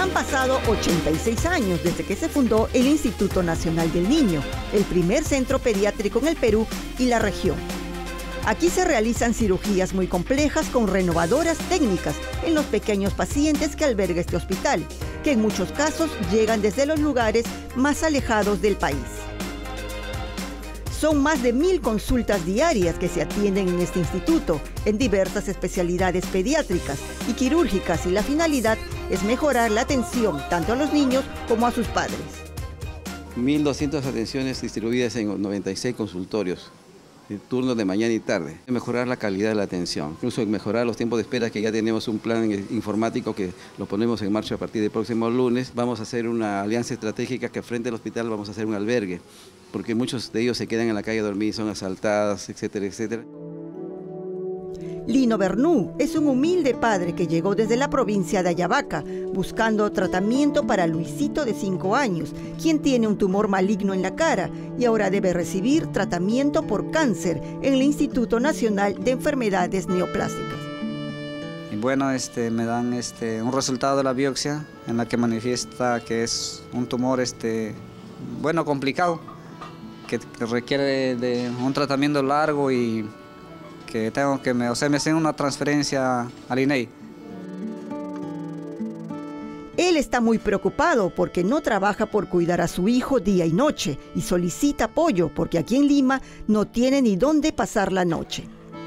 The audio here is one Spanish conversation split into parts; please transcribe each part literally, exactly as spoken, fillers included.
Han pasado ochenta y seis años desde que se fundó el Instituto Nacional del Niño, el primer centro pediátrico en el Perú y la región. Aquí se realizan cirugías muy complejas con renovadoras técnicas en los pequeños pacientes que alberga este hospital, que en muchos casos llegan desde los lugares más alejados del país. Son más de mil consultas diarias que se atienden en este instituto, en diversas especialidades pediátricas y quirúrgicas, y la finalidad es mejorar la atención tanto a los niños como a sus padres. mil doscientas atenciones distribuidas en noventa y seis consultorios, en turnos de mañana y tarde. Mejorar la calidad de la atención, incluso mejorar los tiempos de espera, que ya tenemos un plan informático que lo ponemos en marcha a partir del próximo lunes. Vamos a hacer una alianza estratégica que frente al hospital vamos a hacer un albergue, porque muchos de ellos se quedan en la calle a dormir, son asaltadas, etcétera, etcétera. Lino Bernú es un humilde padre que llegó desde la provincia de Ayabaca buscando tratamiento para Luisito de cinco años, quien tiene un tumor maligno en la cara y ahora debe recibir tratamiento por cáncer en el Instituto Nacional de Enfermedades Neoplásicas. Y bueno, este, me dan este, un resultado de la biopsia en la que manifiesta que es un tumor este, bueno, complicado, que, que requiere de un tratamiento largo y que tengo que, me, o sea, me hacen una transferencia al I N E I. Él está muy preocupado porque no trabaja por cuidar a su hijo día y noche y solicita apoyo porque aquí en Lima no tiene ni dónde pasar la noche.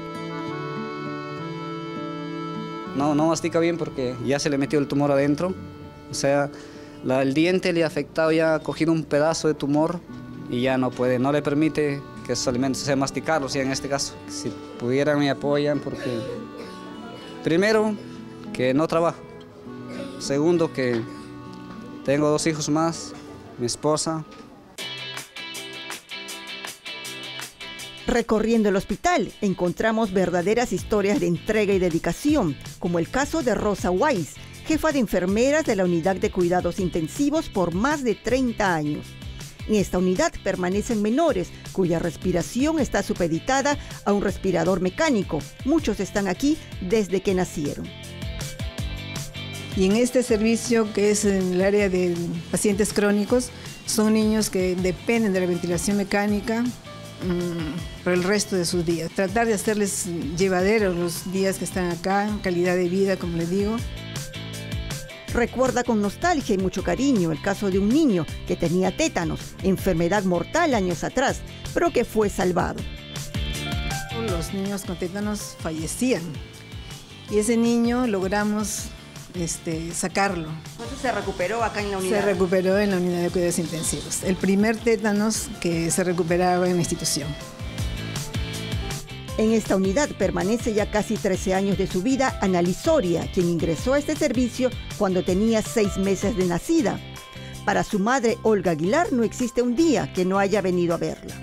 No, no mastica bien porque ya se le metió el tumor adentro, o sea, la, el diente le ha afectado, ya ha cogido un pedazo de tumor y ya no puede, no le permite que sus alimentos, o sea, masticarlos, o sea, en este caso. Si pudieran me apoyan porque, primero, que no trabajo. Segundo, que tengo dos hijos más, mi esposa. Recorriendo el hospital, encontramos verdaderas historias de entrega y dedicación, como el caso de Rosa Weiss, jefa de enfermeras de la unidad de cuidados intensivos por más de treinta años. En esta unidad permanecen menores cuya respiración está supeditada a un respirador mecánico. Muchos están aquí desde que nacieron. Y en este servicio, que es en el área de pacientes crónicos, son niños que dependen de la ventilación mecánica mmm, por el resto de sus días. Tratar de hacerles llevaderos los días que están acá, calidad de vida, como les digo. Recuerda con nostalgia y mucho cariño el caso de un niño que tenía tétanos, enfermedad mortal años atrás, pero que fue salvado. Los niños con tétanos fallecían y ese niño logramos este, sacarlo. ¿Entonces se recuperó acá en la unidad? Se recuperó en la unidad de cuidados intensivos. El primer tétanos que se recuperaba en la institución. En esta unidad permanece ya casi trece años de su vida Ana Lisoria, quien ingresó a este servicio cuando tenía seis meses de nacida. Para su madre, Olga Aguilar, no existe un día que no haya venido a verla.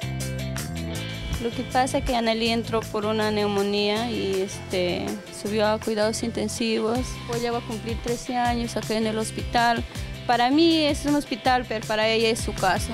Lo que pasa es que Anneli entró por una neumonía y este, subió a cuidados intensivos. Hoy ya va a cumplir trece años acá en el hospital. Para mí es un hospital, pero para ella es su casa.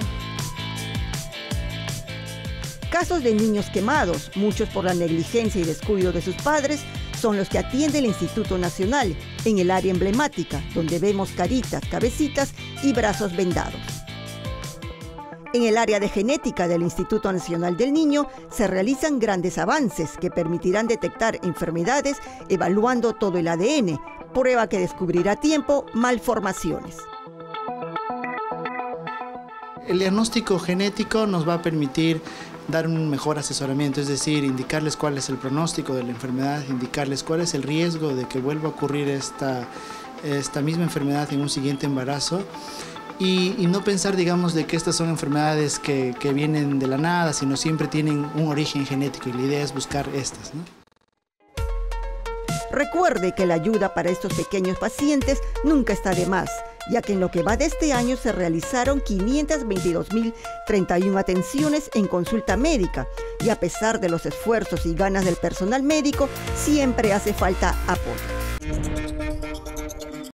Casos de niños quemados, muchos por la negligencia y descuido de sus padres, son los que atiende el Instituto Nacional en el área emblemática, donde vemos caritas, cabecitas y brazos vendados. En el área de genética del Instituto Nacional del Niño se realizan grandes avances que permitirán detectar enfermedades evaluando todo el A D N, prueba que descubrirá a tiempo malformaciones. El diagnóstico genético nos va a permitir dar un mejor asesoramiento, es decir, indicarles cuál es el pronóstico de la enfermedad, indicarles cuál es el riesgo de que vuelva a ocurrir esta, esta misma enfermedad en un siguiente embarazo y, y no pensar, digamos, de que estas son enfermedades que, que vienen de la nada, sino siempre tienen un origen genético y la idea es buscar estas, ¿no? Recuerde que la ayuda para estos pequeños pacientes nunca está de más, ya que en lo que va de este año se realizaron quinientas veintidós mil treinta y una atenciones en consulta médica, y a pesar de los esfuerzos y ganas del personal médico, siempre hace falta apoyo.